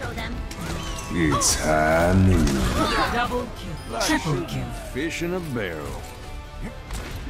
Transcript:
It's high noon. Double kill. Triple kill. Fish in a barrel.